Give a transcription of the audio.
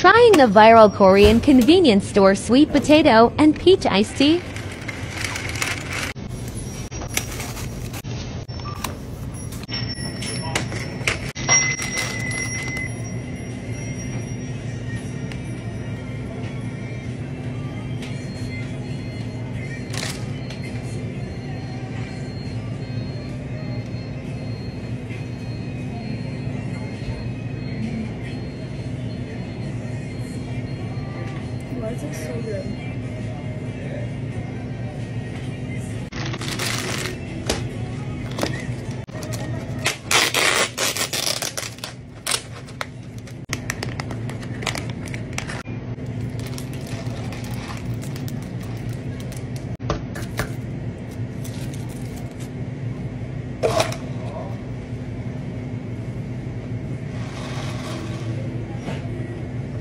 Trying the viral Korean convenience store sweet potato and peach iced tea? Why is it so good?